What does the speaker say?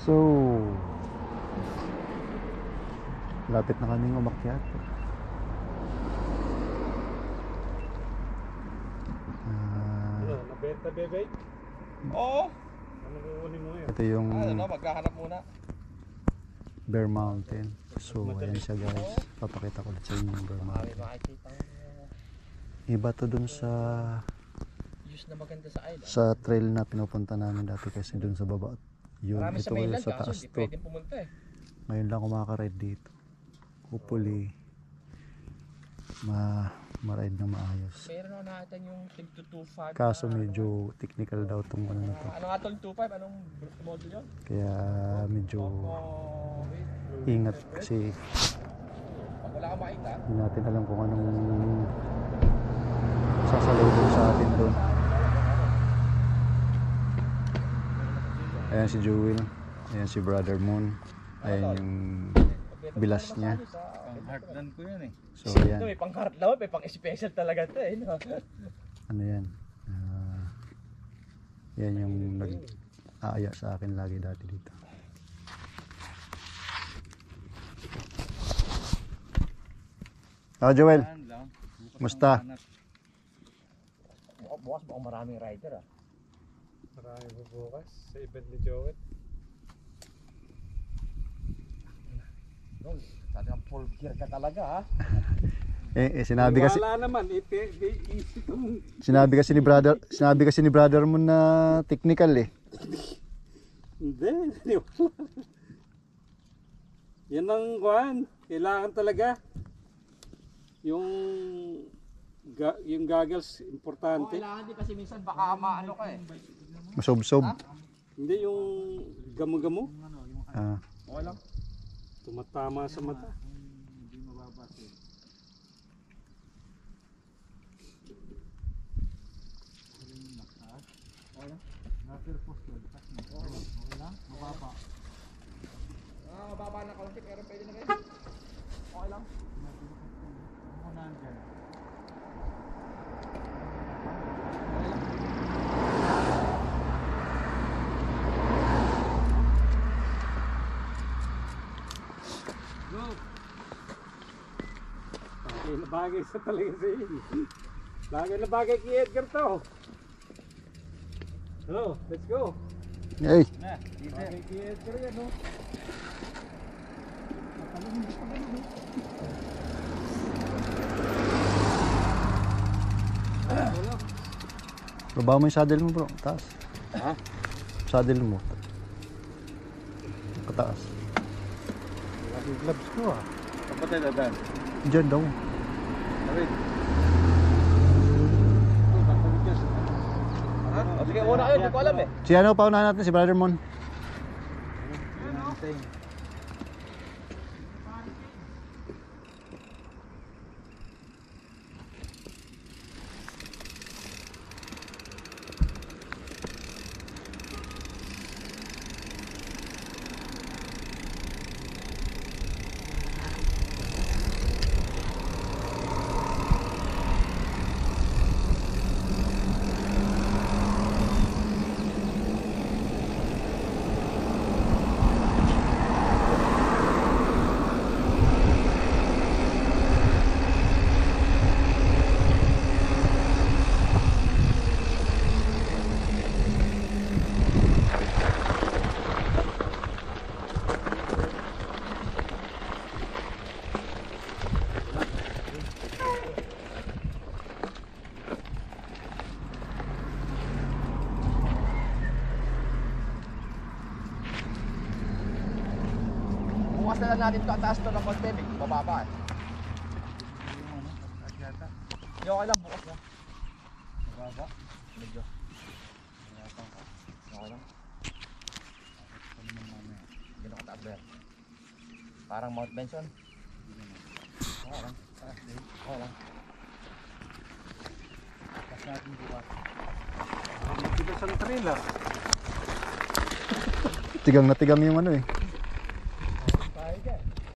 So, lapit na kaming umakyat. Nabenta bebe? Oo. Ano kukunin mo ngayon? Ito yung maghahanap muna. Bear Mountain. So, ayan siya guys. Papakita ko ulit sa inyo yung Bear Mountain. Iba to dun sa na maganda sa island. sa trail na pinupunta namin dati kasi dun sa baba. Yun, Marami ito sa mainland, sa kaso taas hindi to. pwedeng pumunta eh. Ngayon lang ako makaka-ride dito. Hopefully, ma-ride na maayos. Meron ako nakita yung Tig 225. Kaso medyo technical daw tong ano na to. Ano nga tol 25? Anong model yun? Kaya medyo ingat kasi Pag wala kang makita. hindi natin alam kung anong sasalubong sa atin doon. Ayan si Jewel. Ayan si Brother Moon. Ayan yung bilas niya. Pang-heartland ko yan eh. So ayan. May pang-heart daw, may pang-special talaga ito eh. No? Ano yan? Yan yung nag-aaya sa akin lagi dati dito. Joel. Musta? Bukas baka maraming rider ah. Marami po bukas sa event ni Joet. Talagang full gear ka talaga ha. Sinabi kasi Wala naman, easy itong... sinabi kasi ni brother mo na technical eh. Hindi, wala. Yan ang kuhan, kailangan talaga. Yung goggles importante. Kailangan din kasi minsan baka maano ka eh. Masob-sob. Hindi yung gamo-gamo. Okay lang. Tumatama sa mata. Hindi mababasa eh. Okay lang. Okay lang. Mababa. Mababa na kaunti pero pwede na rin. Okay lang. Bagay sa talaga sa iyo. Bagay na bagay kay Edgar to. Hello, let's go. Hey. Bagay kay Edgar yan, no? Baba mo yung saddle mo bro, taas. Ha? Saddle mo. Pataas. Lagi gloves ko ah. Kapatid adan. Diyan daw. Wait. Sige, una kayo, hindi ko alam eh. Si ano, paunahan natin si Brother Mon. Bukas na lang natin ito at taas ito ng konti, bababa eh. Hindi okay lang, bukas na. Bababa? Medyo. Okay lang. Hindi na kataas ba yan? Parang Mount Benson. Okay lang. Okay lang. Taas natin bukas. Dito sa trailer. Tigang na tigang yung ano eh.